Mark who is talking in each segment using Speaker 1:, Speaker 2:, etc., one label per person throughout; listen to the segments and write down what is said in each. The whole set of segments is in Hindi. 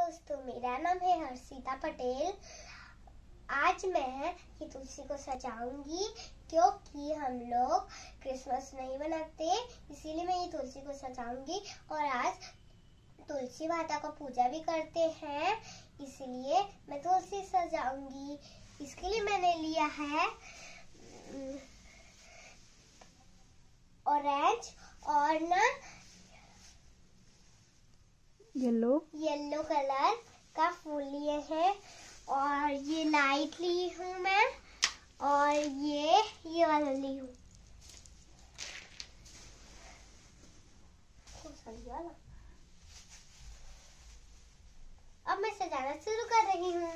Speaker 1: दोस्तों, मेरा नाम है हर्षिता पटेल। आज मैं ये तुलसी को सजाऊंगी क्योंकि हम लोग क्रिसमस नहीं मनाते, इसीलिए मैं ये तुलसी को सजाऊंगी। और आज तुलसी माता का पूजा भी करते हैं, इसलिए मैं तुलसी सजाऊंगी। इसके लिए मैंने लिया है ऑरेंज और येलो कलर का फूल लिए हैं, और ये लाइट ली हूँ मैं, और ये वाला ली हूँ। अब मैं सजाना शुरू कर रही हूँ।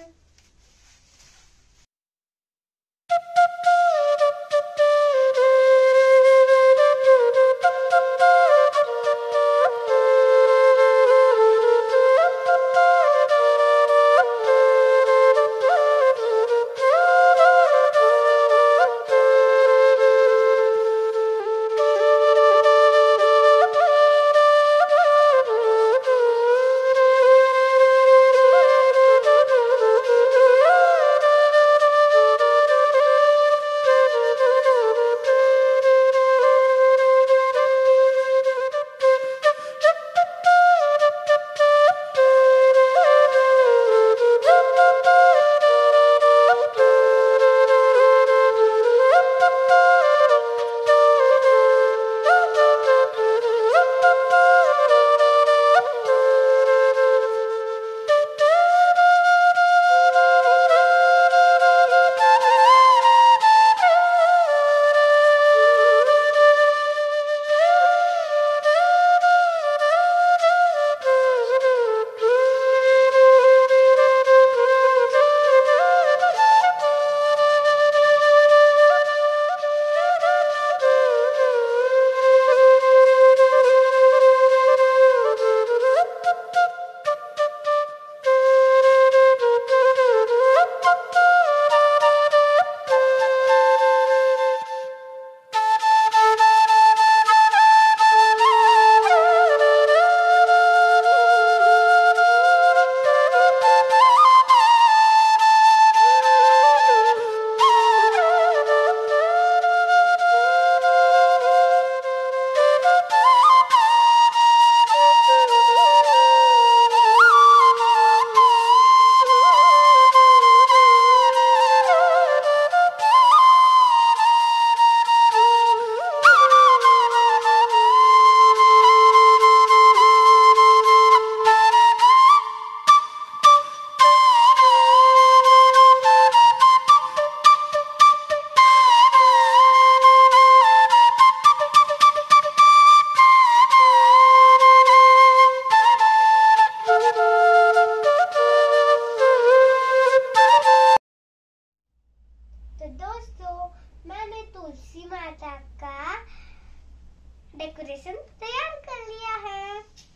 Speaker 1: तो दोस्तों, मैंने तुलसी माता का डेकोरेशन तैयार कर लिया है।